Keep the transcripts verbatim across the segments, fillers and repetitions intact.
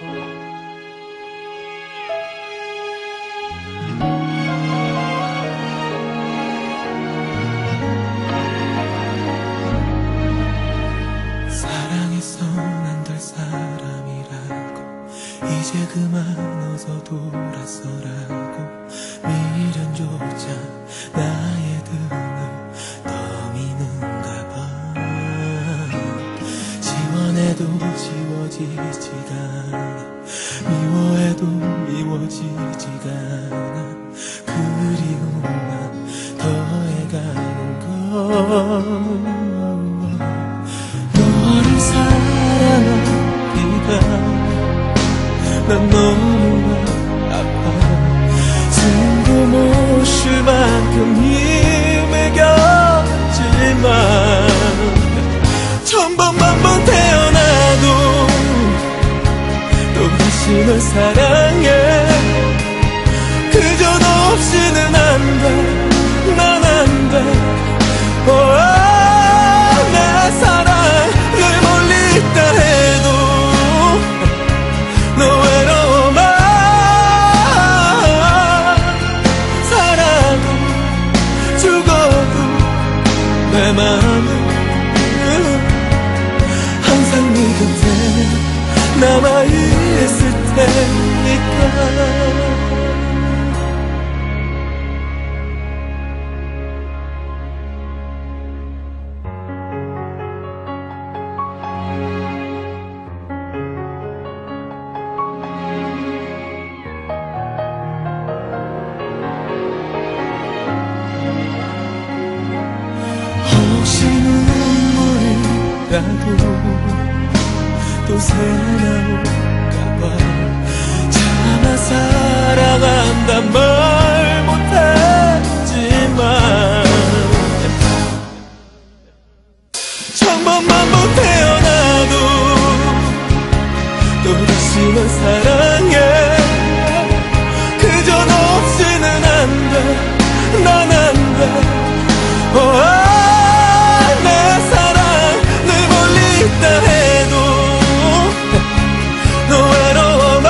사랑해선 안 될 사람이라고 이제 그만 어서 돌아서라고 미련조차 나의 등을 떠미는가 봐. 지워내도 지워지지가 않아 미워해도 미워지지가 않아 그리움만 더해가는 걸. 너를 사랑하기가 난 너무나 아파. 숨도 못 쉴 만큼 힘을 겼지만 천번만 번 태어나도 또다시 널 사랑해. 그저 너 없이는 안 돼, 난 안 돼. oh, 내 사랑을 멀리 있다 해도 너 외로워만 살아도 죽어도 내 맘은 항상 네 곁에 남아있을 테니까. 혹시 눈물이 나도 또 새나올까봐 차마 사랑한단 말 못했지만 천번만 번 태어나도 또다시 널 사랑해. 그저 너 없이는 안 돼, 난 안 돼. oh, 있다 해도 너 외로워만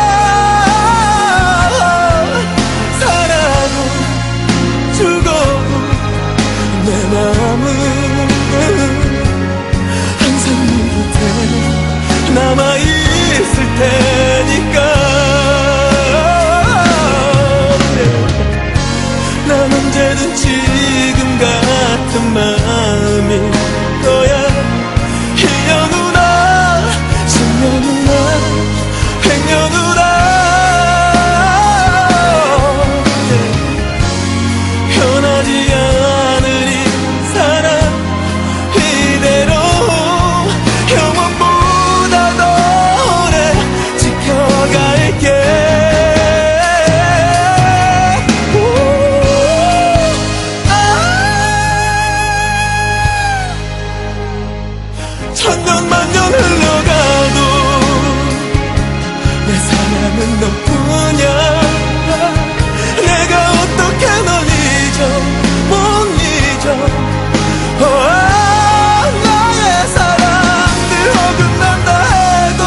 살아도 죽어도 내 마음은 항상 네 곁에 남아있을 테니까. 난 언제든 지금 같은 마음일 거야. 일 년 후나 십 년 후나 백 년 후나 변하지 않을 이 사랑 이대로 영원보다 더 오래 지켜갈게. 천년만년 흘러가도 내 사랑은 너뿐이야. 내가 어떻게 널 잊어 못 잊어. oh, 나의 사랑들 어긋난다 해도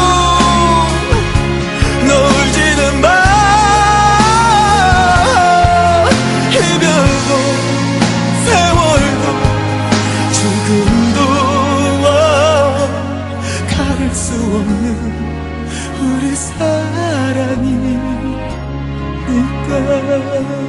너 울지는 마. 이별도 세월도 죽음도 가릴 수 없는 우리 사랑이니까.